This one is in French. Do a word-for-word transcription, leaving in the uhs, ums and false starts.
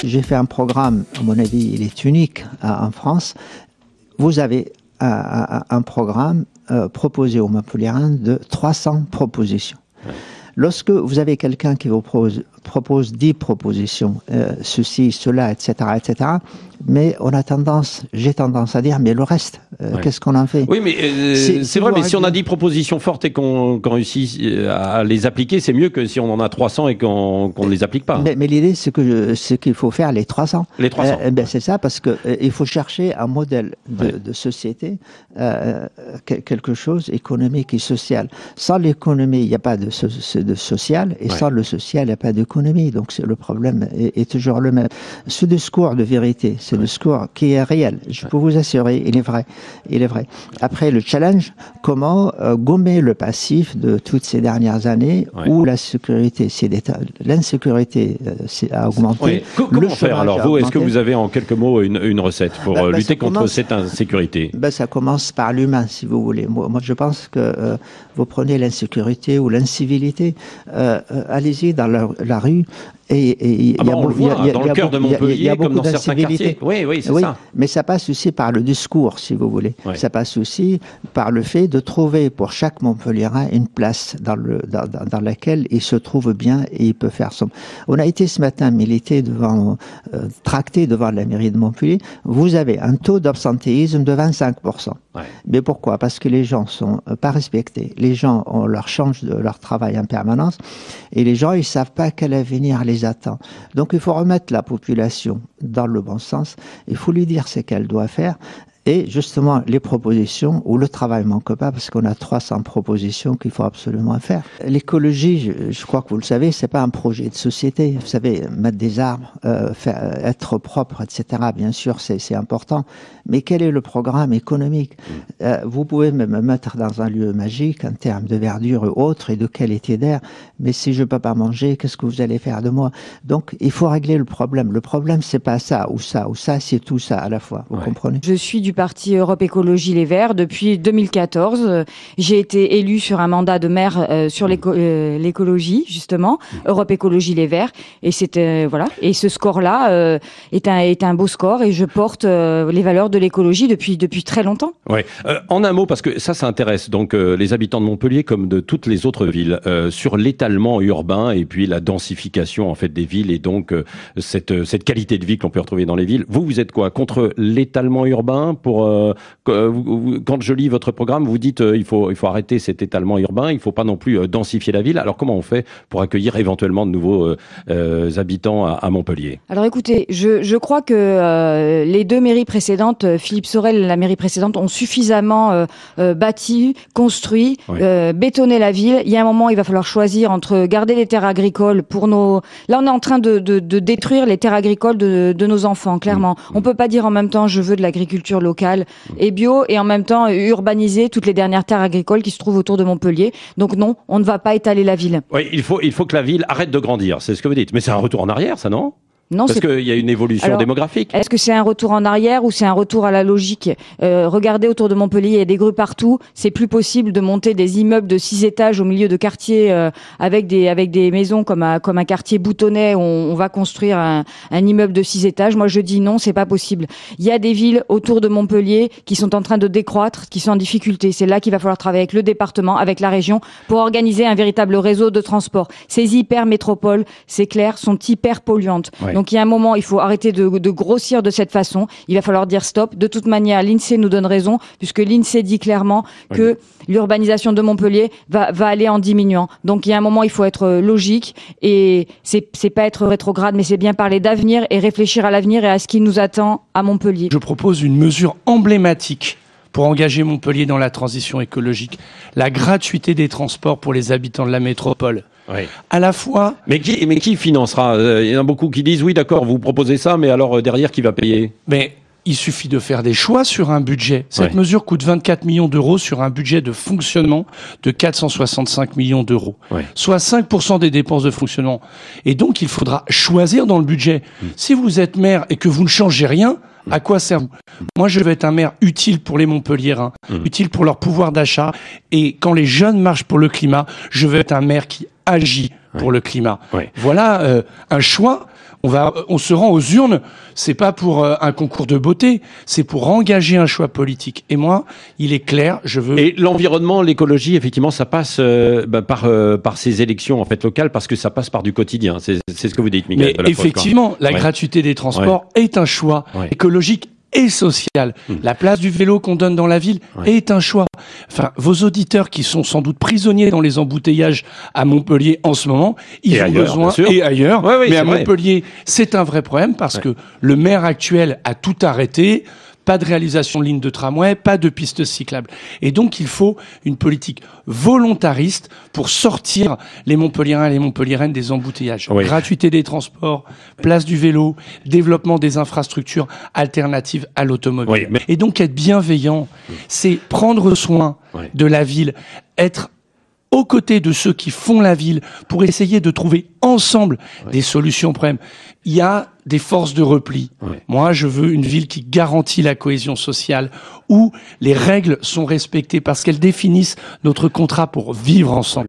J'ai fait un programme, à mon avis, il est unique en France. Vous avez un, un, un programme euh, proposé aux Montpelliérains de trois cents propositions. Ouais. Lorsque vous avez quelqu'un qui vous propose, propose dix propositions, euh, ceci, cela, et cetera, et cetera, mais on a tendance, j'ai tendance à dire, mais le reste, euh, ouais. qu'est-ce qu'on en fait? Oui, mais euh, c'est, c'est vrai, mais si on a dix propositions fortes et qu'on, qu'on réussit à les appliquer, c'est mieux que si on en a trois cents et qu'on qu'on ne les applique pas. Mais, mais l'idée, c'est que je, c'est qu'il faut faire les trois cents. Les trois cents. Euh, ben c'est ça, parce que euh, il faut chercher un modèle de, ouais. de société, euh, quelque chose économique et social. Sans l'économie, il n'y a pas de, so, de social, et ouais. sans le social, il n'y a pas d'économie. Donc c'est, le problème est, est toujours le même. Ce discours de vérité, c'est le discours qui est réel. Je peux vous assurer, il est vrai. Il est vrai. Après, le challenge, comment euh, gommer le passif de toutes ces dernières années ouais. où la sécurité, c'est l'insécurité euh, c'est, a augmenté. Oui. Comment faire alors vous? Est-ce que vous avez en quelques mots une, une recette pour bah, bah, lutter contre commence, cette insécurité? bah, Ça commence par l'humain, si vous voulez. Moi, moi je pense que euh, vous prenez l'insécurité ou l'incivilité, euh, euh, allez-y dans la, la rue. Et, et, et ah bah on le voit, dans le cœur de Montpellier, comme dans certains quartiers. Oui, oui, c'est oui, ça. Mais ça passe aussi par le discours, si vous voulez. Ouais. Ça passe aussi par le fait de trouver pour chaque Montpelliérain une place dans, le, dans, dans, dans laquelle il se trouve bien et il peut faire son... On a été ce matin milité devant, euh, tracté devant la mairie de Montpellier. Vous avez un taux d'absentéisme de vingt-cinq pour cent. Ouais. Mais pourquoi? Parce que les gens sont pas respectés. Les gens, on leur change de leur travail en permanence. Et les gens, ils savent pas quel avenir les attend. Donc il faut remettre la population dans le bon sens. Il faut lui dire ce qu'elle doit faire. Et justement, les propositions, où le travail manque pas, parce qu'on a trois cents propositions qu'il faut absolument faire. L'écologie, je, je crois que vous le savez, c'est pas un projet de société. Vous savez, mettre des arbres, euh, faire, être propre, et cetera, bien sûr, c'est, c'est important. Mais quel est le programme économique? euh, Vous pouvez me mettre dans un lieu magique en termes de verdure et autres et de qualité d'air, mais si je peux pas manger, qu'est-ce que vous allez faire de moi? Donc, il faut régler le problème. Le problème, c'est pas ça ou ça ou ça, c'est tout ça à la fois. Vous ouais. comprenez? Je suis du parti Europe Écologie Les Verts depuis deux mille quatorze. J'ai été élue sur un mandat de maire euh, sur l'éco- euh, l'écologie, justement, Europe Écologie Les Verts. Et c'était, euh, voilà. Et ce score-là euh, est un est un beau score et je porte euh, les valeurs de l'écologie depuis depuis très longtemps. Ouais. Euh, en un mot, parce que ça, ça intéresse donc euh, les habitants de Montpellier comme de toutes les autres villes euh, sur l'étalement urbain et puis la densification en fait des villes et donc euh, cette cette qualité de vie que l'on peut retrouver dans les villes. Vous, vous êtes quoi, contre l'étalement urbain? Pour euh, quand je lis votre programme, vous dites euh, il faut il faut arrêter cet étalement urbain, il faut pas non plus euh, densifier la ville. Alors comment on fait pour accueillir éventuellement de nouveaux euh, euh, habitants à, à Montpellier? Alors écoutez, je je crois que euh, les deux mairies précédentes, Philippe Sorel et la mairie précédente, ont suffisamment euh, euh, bâti, construit, oui. euh, bétonné la ville. Il y a un moment, il va falloir choisir entre garder les terres agricoles pour nos. Là, on est en train de de, de détruire les terres agricoles de de nos enfants. Clairement, mmh. on peut pas dire en même temps je veux de l'agriculture locale et bio et en même temps urbaniser toutes les dernières terres agricoles qui se trouvent autour de Montpellier. Donc non, on ne va pas étaler la ville. Oui, il faut, il faut que la ville arrête de grandir, c'est ce que vous dites. Mais c'est un retour en arrière, ça, non ? Non, parce qu'il y a une évolution Alors, démographique. Est-ce que c'est un retour en arrière ou c'est un retour à la logique? euh, Regardez autour de Montpellier, il y a des grues partout. C'est plus possible de monter des immeubles de six étages au milieu de quartiers euh, avec des avec des maisons comme un, comme un quartier boutonnais où on, on va construire un, un immeuble de six étages. Moi, je dis non, c'est pas possible. Il y a des villes autour de Montpellier qui sont en train de décroître, qui sont en difficulté. C'est là qu'il va falloir travailler avec le département, avec la région, pour organiser un véritable réseau de transport. Ces hyper métropoles, c'est clair, sont hyper polluantes. Ouais. Donc il y a un moment, il faut arrêter de, de grossir de cette façon. Il va falloir dire stop. De toute manière, l'INSEE nous donne raison, puisque l'INSEE dit clairement que oui. l'urbanisation de Montpellier va, va aller en diminuant. Donc il y a un moment, il faut être logique et c'est, c'est pas être rétrograde, mais c'est bien parler d'avenir et réfléchir à l'avenir et à ce qui nous attend à Montpellier. Je propose une mesure emblématique pour engager Montpellier dans la transition écologique, la gratuité des transports pour les habitants de la métropole. Oui. À la fois... Mais qui, mais qui financera ? Il y en a beaucoup qui disent, oui d'accord, vous proposez ça, mais alors derrière, qui va payer ? Mais il suffit de faire des choix sur un budget. Cette ouais. mesure coûte vingt-quatre millions d'euros sur un budget de fonctionnement de quatre cent soixante-cinq millions d'euros, ouais. soit cinq pour cent des dépenses de fonctionnement. Et donc, il faudra choisir dans le budget. Mmh. Si vous êtes maire et que vous ne changez rien, à quoi sert vous ? Moi, je veux être un maire utile pour les Montpelliérains, mmh. utile pour leur pouvoir d'achat. Et quand les jeunes marchent pour le climat, je veux être un maire qui agit pour ouais. le climat. Ouais. Voilà euh, un choix. On va, on se rend aux urnes. C'est pas pour euh, un concours de beauté, c'est pour engager un choix politique. Et moi, il est clair, je veux. Et l'environnement, l'écologie, effectivement, ça passe euh, bah, par euh, par ces élections en fait locales parce que ça passe par du quotidien. C'est c'est ce que vous dites, Miguel. Mais effectivement, la ouais. gratuité des transports ouais. est un choix ouais. écologique et social. Mmh. La place du vélo qu'on donne dans la ville ouais. est un choix. Enfin, vos auditeurs qui sont sans doute prisonniers dans les embouteillages à Montpellier en ce moment, ils et ont ailleurs, besoin, et ailleurs, ouais, ouais, mais à vrai. Montpellier, c'est un vrai problème parce ouais. que le maire actuel a tout arrêté. Pas de réalisation de ligne de tramway, pas de pistes cyclables. Et donc, il faut une politique volontariste pour sortir les Montpelliérains et les Montpelliéraines des embouteillages. Oui. Gratuité des transports, place du vélo, développement des infrastructures alternatives à l'automobile. Oui, mais... Et donc, être bienveillant, c'est prendre soin oui. de la ville, être aux côtés de ceux qui font la ville pour essayer de trouver ensemble oui. des solutions aux problèmes. Il y a des forces de repli. Oui. Moi, je veux une ville qui garantit la cohésion sociale, où les règles sont respectées parce qu'elles définissent notre contrat pour vivre ensemble.